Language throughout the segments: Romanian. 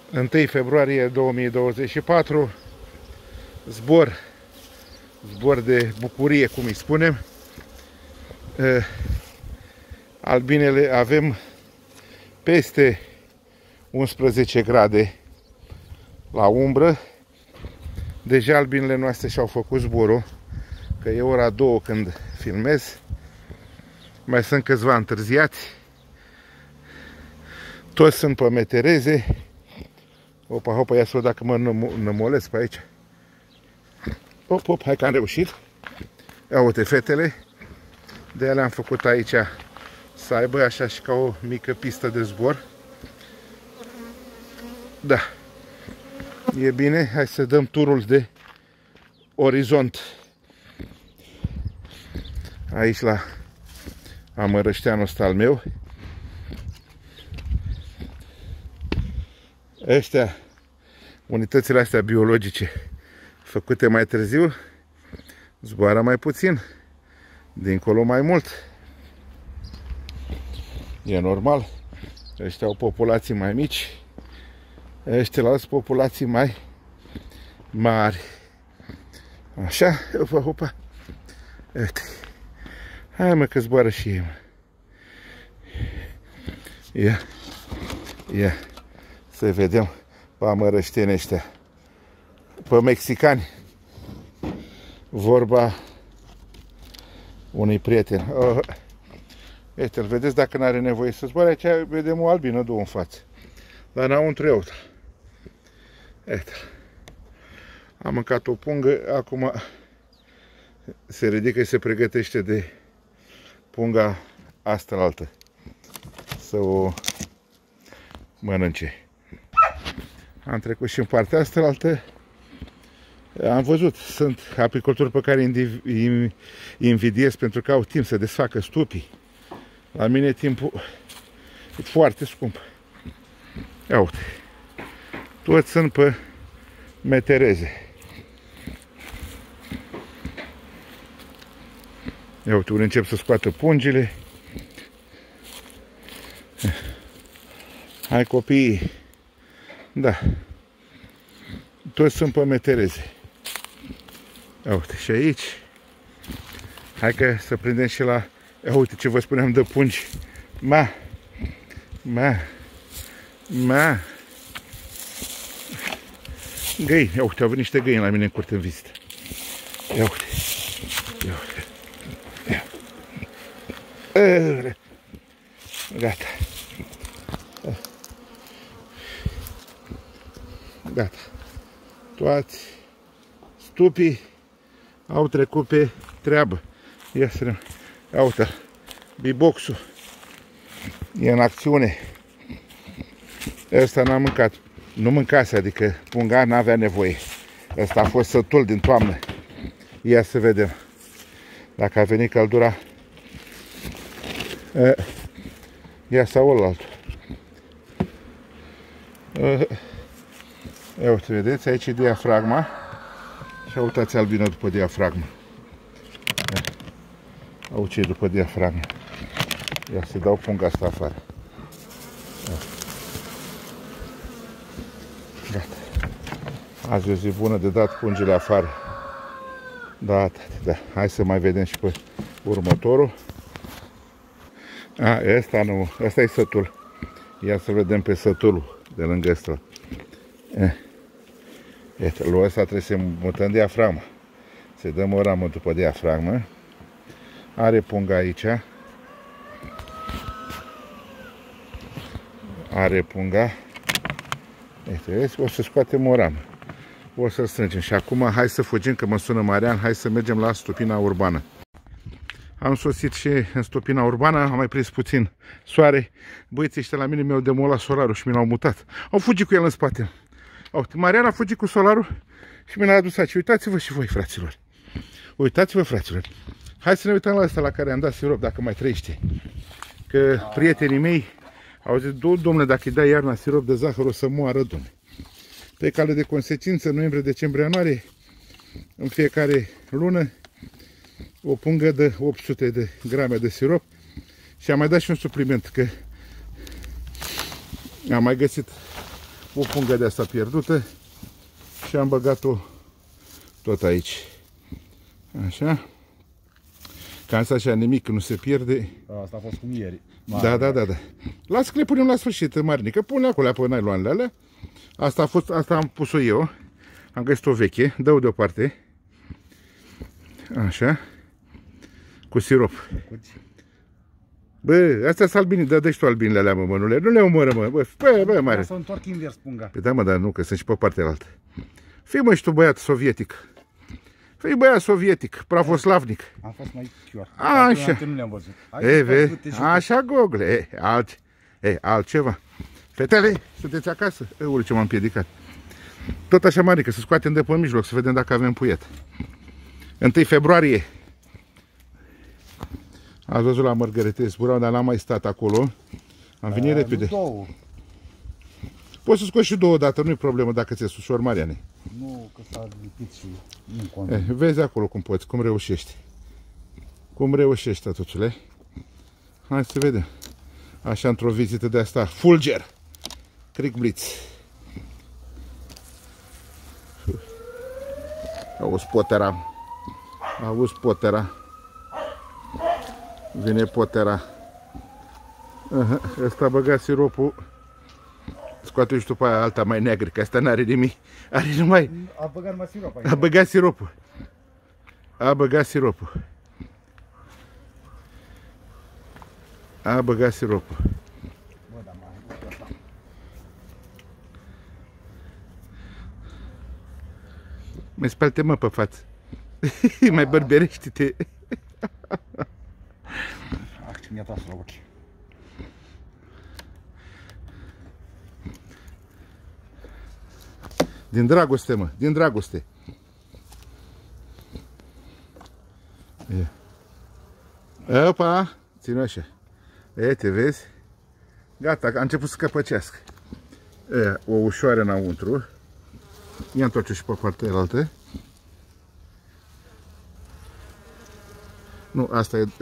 1 februarie 2024, zbor de bucurie, cum îi spunem. Albinele avem peste 11 grade la umbră. Deja albinele noastre și-au făcut zborul, că e ora 2 când filmez. Mai sunt câțiva întârziați. Toți sunt pe metereze. Opa, hopa, ia să văd dacă mă nămolesc pe aici. Op, hai că am reușit. Ia uite fetele. De alea am făcut aici să aibă așa și ca o mică pistă de zbor. Da. E bine, hai să dăm turul de orizont. Aici la amărășteanul ăsta al meu. Ăștia, unitățile astea biologice făcute mai târziu, zboară mai puțin, dincolo mai mult. E normal. Ăștia au populații mai mici, ăștia la alți populații mai mari. Așa, opa. Uite. Hai mă că zboară și ei, mă. Ia. Să vedem pe amărășteni ăștia. Pe mexicani. Vorba unui prieten. Uite, îl vedeți dacă n-are nevoie să zboare. Aici vedem o albină, două în față. Dar înăuntru e alta. Uite. Am mâncat o pungă, acum se ridică și se pregătește de punga asta la altă. Să o mănânce. Am trecut și în partea asta la altă. Am văzut, sunt apicultori pe care îi invidiez pentru că au timp să desfacă stupii. La mine timpul e foarte scump. Ia uite. Toți sunt pe metereze. Ia uite, unii încep să scoată pungile. Hai copiii. Da. Toți sunt pe metereze. Ia uite, și aici. Hai că să prindem și la... Ia uite ce vă spuneam de pungi. Ma. Găini. Ia uite, au venit niște găini la mine în curte în vizită. Ia uite. Gata. Toți stupii au trecut pe treabă. Ia să ne... Ia uite, biboxul e în acțiune. Ăsta n-a mâncat. Nu mâncase, adică punga n-avea nevoie. Ăsta a fost sătul din toamnă. Ia să vedem dacă a venit căldura. Ia sau ălaltul. Ia uite, vedeți, aici e diafragma. Și uitați albină după diafragmă. Au ce după diafragmă. Ia să dau punga asta afară. Gata. Azi e o zi bună de dat pungile afară. Da. Hai să mai vedem și pe următorul. Ăsta nu, ăsta e sătul. Ia să vedem pe sătulul de lângă ăsta. Iată, lui ăsta trebuie să mutăm diafragma. Să dăm o ramă după diafragmă. Are punga aici. Are punga. Iată, vezi? O să scoatem o ramă. O să strângem. Și acum hai să fugim, că mă sună Marian. Hai să mergem la stupina urbană. Am sosit și în stupina urbană. Am mai prins puțin soare. Băieții ăștia la mine mi-au demolat solarul și mi l-au mutat. Au fugit cu el în spate. Marian a fugit cu solarul și mi l-a adus aici. Uitați-vă și voi, fraților. Uitați-vă, fraților. Hai să ne uităm la ăsta la care am dat sirop, dacă mai trăiește. Că prietenii mei au zis, domnule, dacă îi dai iarna sirop de zahăr, o să moară, domnule. Pe cale de consecință, noiembrie, decembrie, ianuarie, în fiecare lună, o pungă de 800 de grame de sirop și am mai dat și un supliment, că am mai găsit o pungă de asta pierdută și am băgat-o tot aici. Așa. Ca asta așa nimic nu se pierde. Asta a fost cum ieri. Da. Las că le punem la sfârșit, Marnică. Pune acolo pe nailoanele alea. Asta am pus-o eu. Am găsit-o veche. Dă-o deoparte. Așa. Cu sirop. Bă, astea sunt albini, dă-și tu albinile alea, mănule. Nu le omoră, mă. Bă, mare. Să întorc invers punga. Păi da, mă, dar nu, că sunt și pe partea altă. Fii, mă, și tu băiat sovietic. Fii băiat sovietic, pravoslavnic. Am fost mai chior. Așa. Nu le-am văzut. Așa, Google. Altceva. Fetele, sunteți acasă? Ui, ce m-am împiedicat. Tot așa, Marică, să scoatem de pe mijloc, să vedem dacă avem puiet. 1 februarie. Ați văzut la Mărgărete zburau, dar n-am mai stat acolo. Am venit repede. Poți să scoți și 2 dată, nu-i problemă dacă ți-e ușor, Mariane. Nu, că s-a lipit și nu contează. Vezi acolo cum poți, cum reușești. Cum reușești, tătuțule. Hai să vedem. Așa, într-o vizită de asta, fulger. Kriegblitz. Auzi potera. Auzi potera. Vine potera. Ăsta băga siropul. Scoate și după aia alta mai neagră, că asta n-are nimic. Are numai... A băgat numai sirop. A băgat siropul. A băgat siropul. A băgat siropul. Bă, da, mai spăl-te, mă, pe față. Mai bărberește-te. Ce mi-a tras la ochi. Din dragoste, mă, din dragoste. Opa, ține așa. Te vezi? Gata, a început să căpăcească. O ușoară înăuntru. Ia întoarce și pe partea altă. Nu, asta e...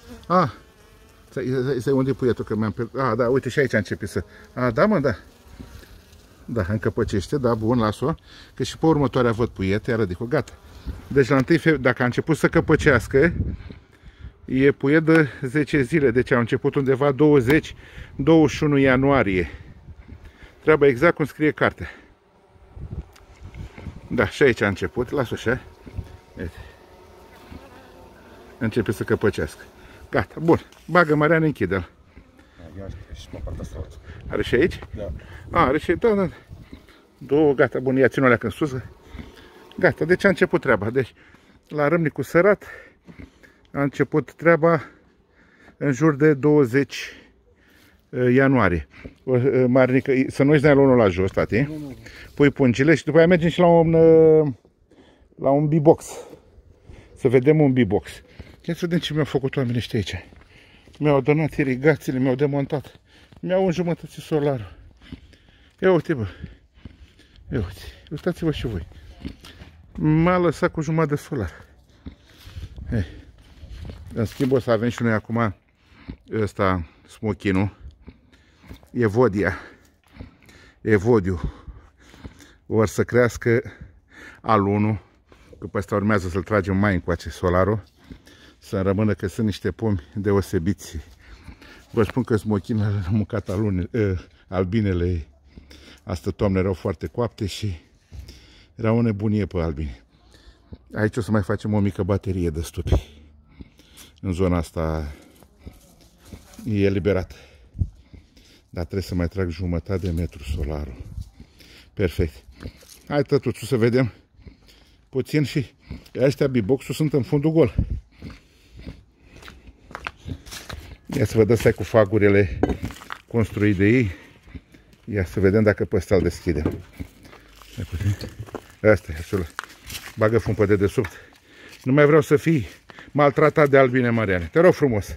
Stai, unde e puietul, că mi-am pierdut. Da, uite, și aici a început să... Da, mă, da. Da, încăpăcește, da, bun, las-o. Că și pe următoarea văd puiet, iară de gata. Deci la 1 februarie, dacă a început să căpăcească, e puiet de 10 zile. Deci a început undeva 20-21 ianuarie. Treaba exact cum scrie cartea. Da, și aici a început, las-o așa. Începe să căpăcească. Gata, bun. Bagă Mariane, închide-l. Are și aici? Da. Are și, da. 2, gata, bun, ia ține-o leacă în sus. Gata, deci a început treaba. Deci, la râmnicul sărat, a început treaba în jur de 20 ianuarie. Marnică, să nu-i dai la jos, tati. Nu. Pui pungile și după aia mergem și la un B-box. Să vedem un B-box. Ia să vedem ce mi-au făcut oamenii ăștia aici. Mi-au donat irigațiile, mi-au demontat. Mi-au înjumătățit solarul. Ia uite, bă. Ia uite. Uitați-vă și voi. M-a lăsat cu jumătate de solar. În schimb o să avem și noi acum ăsta, smochinul. Evodiu. Or să crească alunul. Că pe ăsta urmează să-l tragem mai încoace solarul. Să rămână că sunt niște pomi deosebiți. Vă spun că smochinul a mâncat albinele. Astă toamnă erau foarte coapte și era o nebunie pe albine. Aici o să mai facem o mică baterie de stupi. În zona asta e eliberat. Dar trebuie să mai trag jumătate de metru solarul. Perfect. Hai, tătuțu, să vedem puțin și ăștia B-box-ul sunt în fundul gol. Ia să vedem stai cu fagurile construit de ei. Ia să vedem dacă pe ăsta îl deschidem. Asta e, așa. Bagă fum pe dedesubt. Nu mai vreau să fii maltratat de albine, Mariane. Te rog frumos.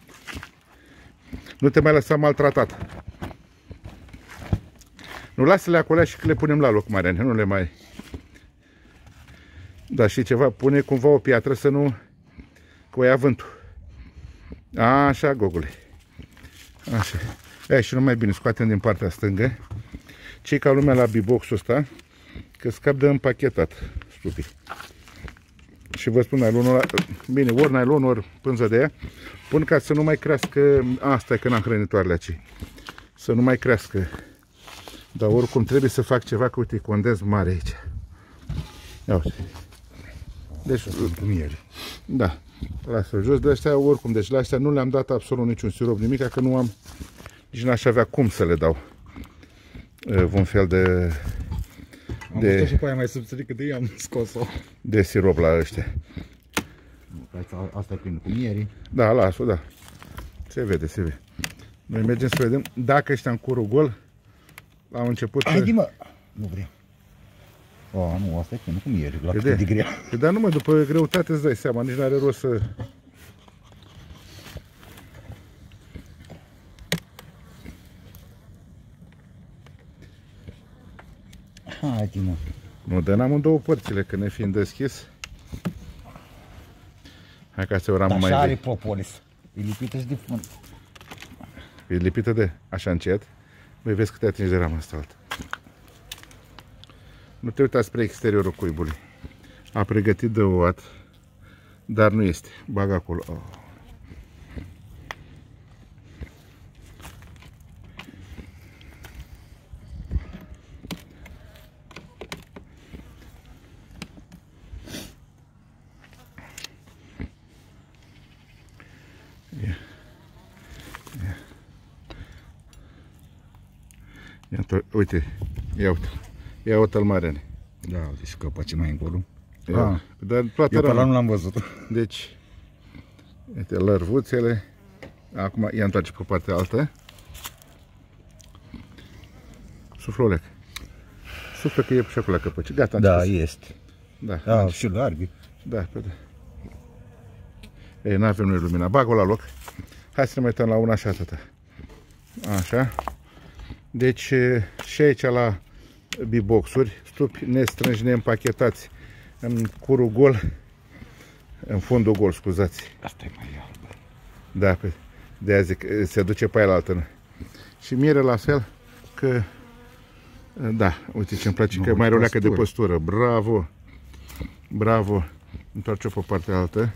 Nu te mai lăsa maltratat. Nu, lasă-le acolo și că le punem la loc, Mariane. Nu le mai... Da, și ceva, pune cumva o piatră să nu... că o ia vântul. Așa, Gogule. Așa. E, și nu mai bine, scoatem din partea stângă. cei ca lumea la B-box-ul ăsta, că scap de împachetat stupii. Și vă spun, nylonul, bine, ori nylon, ori pânză de ea, pun ca să nu mai crească, asta e că n-am hrănitoarele aici, să nu mai crească. Dar oricum trebuie să fac ceva, că uite, e condens mare aici. Ia uite. Deci, da, lasă jos de astea, oricum, deci la astea nu le-am dat absolut niciun sirop, nimic, că nu am, nici n-aș avea cum să le dau un fel de... Am văzut și pe aia mai subțire cât de am scos-o. De sirop la ăștia. Asta e plină cu mieri. Da, las-o, da. Se vede, se vede. Noi mergem să vedem dacă ăștia în curul gol au început... Haide, mă! Nu vreau. Nu, asta e plină cu mieri, la cât de grea. Dar numai după greutate îți dai seama, nici n-are rost să... Haide, mă. Nu, dă n-am în două părțile, că ne fiind deschis. Hai ca să o ramă mai Așa are propolis. E lipită și de fund. E lipită de așa încet. Băi, vezi că te atingi de rama asta altă. Nu te uita spre exteriorul cuibului. A pregătit de ouat, dar nu este. Bag acolo. Oh. Uite, ia uite-l mare. Da, uite și căpace mai încolo. Dar toată eu pe ăla nu l-am văzut. Deci, uite, lărvuțele. Acum ia întoarce pe partea altă. Suflolec. Suflă că e și acolo la căpăci. Gata, da, este. Da, și larghi. Da, pe da. Ei, n-avem noi lumina. Bag-o la loc. Hai să ne mai uităm la una și atâta. Așa. Deci și aici la B-box-uri, stupi nestrângi, neîmpachetați în curul gol, în fundul gol, scuzați. Asta e mai albă. Da, de-aia zic, se duce pe aia la altă. Și miere la fel, că da, uite ce-mi place, că mai roleacă de postură. Bravo! Bravo! Întoarce-o pe partea altă.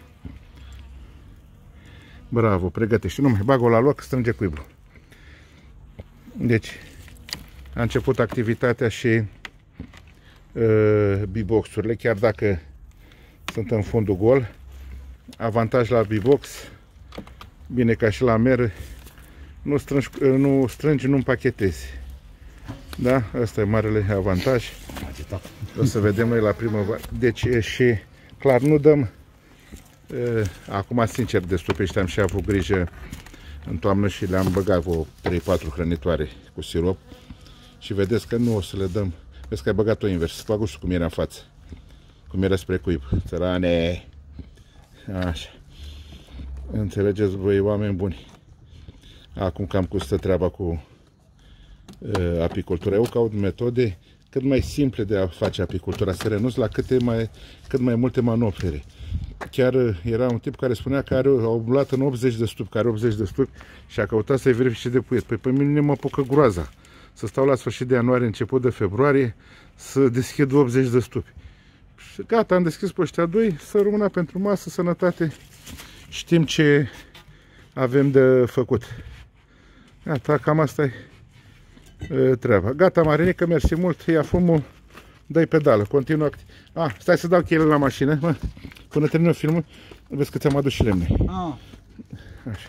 Bravo, pregătește. Nu mai bag-o la loc, strânge cuibul. Deci, a început activitatea și B-box-urile, chiar dacă sunt în fundul gol. Avantaj la B-box, bine ca și la mer, nu strângi, nu împachetezi. Da? Asta e marele avantaj. O să vedem noi la primăvară. Deci și clar nu dăm, acum sincer de stupești am și avut grijă în toamnă și le-am băgat vreo 3-4 hrănitoare cu sirop. Și vedeți că nu o să le dăm. Vezi că ai băgat-o invers. Fac și cum era în față. Cum era spre cuib. Țărane. Așa. Înțelegeți, băi, oameni buni. Acum cam cum stă treaba cu apicultura. Eu caut metode cât mai simple de a face apicultura. Să renunț la cât mai multe manopere. Chiar era un tip care spunea că au luat în 80 de stupi, care 80 de stupi și a căutat să-i verifice de puiet. Păi pe mine mă apucă groaza. Să stau la sfârșit de ianuarie, început de februarie, să deschid 80 de stupi. Și gata, am deschis pe ăștia doi, să rămână pentru masă, sănătate. Știm ce avem de făcut. Gata, cam asta e treaba. Gata, Marinică, mersi mult, ia fumul, dă-i pedală, continuă activ. Stai să dau cheile la mașină, mă, până termină filmul, vezi că ți-am adus și lemne. Așa.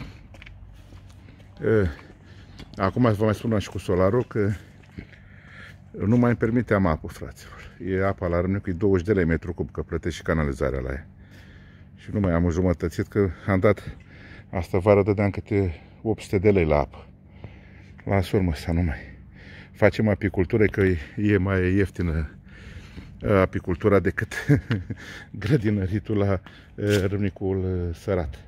Acum vă mai spun și cu solarul că nu mai îmi permiteam apă, fraților. E apa la Râmnicu, e 20 de lei metru cub, că plătești și canalizarea la ea. Și nu mai am înjumătățit, că am dat, asta vară dădeam câte 800 de lei la apă. Las urmă să nu mai facem apicultură, că e mai ieftină apicultura decât grădinăritul la Râmnicul sărat.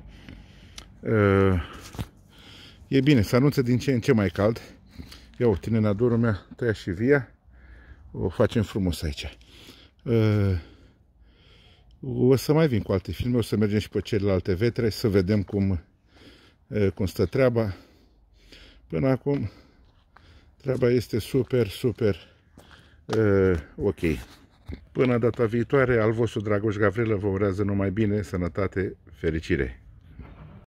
E bine, se anunță din ce în ce mai cald. Ia uite, nenadorul mea tăia și via. O facem frumos aici. O să mai vin cu alte filme, o să mergem și pe celelalte vetre, să vedem cum stă treaba. Până acum Treaba este super, super ok. Până data viitoare, al vostru Dragoș Gavrilă vă urează numai bine, sănătate, fericire!